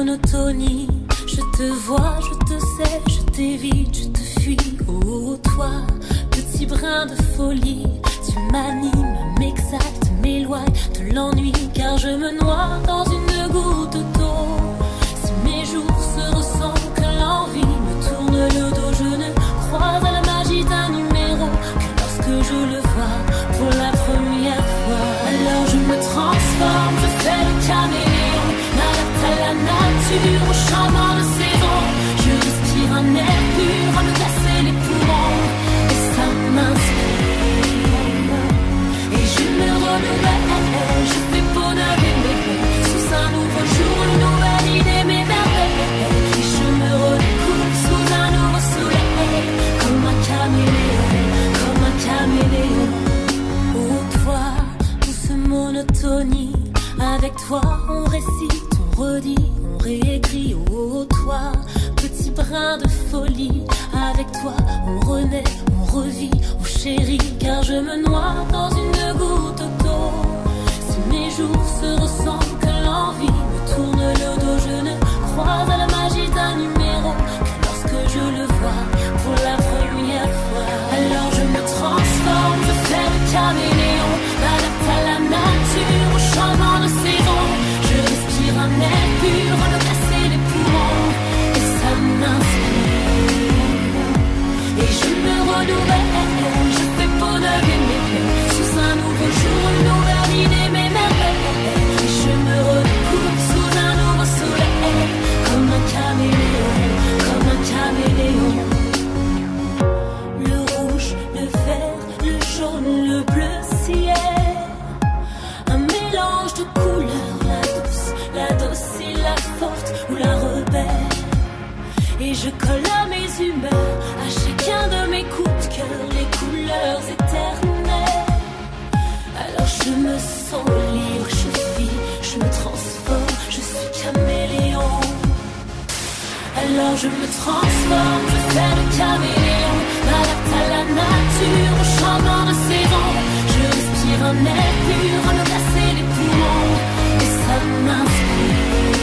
monotonie. Je te vois, je te sais, je t'évite, je te fuis. Oh, toi, petit brin de folie, tu m'animes, m'exalte, m'éloigne de l'ennui, car je me noie dans une goutte d'eau. Si mes jours se ressentent, que l'envie me tourne le dos, je ne crois à la magie d'un numéro que lorsque je le vois pour la première fois. Alors je me transforme, je fais le caméléon, m'adapte à la nature, au changement de saison. Je respire un air pur à me casser les poumons, et ça m'inspire. Et je me renouvelle, je fais peau neuve et mes rêves. Sous un nouveau jour, une nouvelle idée m'émerveille. Et je me redécouvre sous un nouveau soleil, comme un caméléon, comme un caméléon. Oh toi, douce monotonie, avec toi on récite, on redit, on réécrit. Oh toi, petit brin de folie, avec toi on renaît, on revit. Oh chérie, car je me noie dans une goutte d'eau. Si mes jours se ressemblent, que l'envie me tourne le dos, je ne crois à la magie d'un numéro que lorsque je le vois pour la première fois. Alors je me transforme, je fais le caméléon, m'adapte à la nature, au changement de saison. Je respire un air pur à me casser les poumons, et ça m'inspire. Et je me renouvelle, je fais peau neuve et mes rêves. Sous un nouveau jour, une nouvelle idée m'émerveille. Et je me redécouvre sous un nouveau soleil, comme un caméléon, comme un caméléon. Le rouge, le vert, le jaune, le bleu ciel, un mélange de couleurs, la douce et la forte ou la rebelle. Et je colle à mes humeurs, à chacun de mes coups de cœur, les couleurs éternelles. Alors je me sens libre, je vis, je me transforme, je suis caméléon. Alors je me transforme, je fais le caméléon, m'adapte à la nature, au changement de saison. Je respire un air pur à me casser les poumons, et ça m'inspire.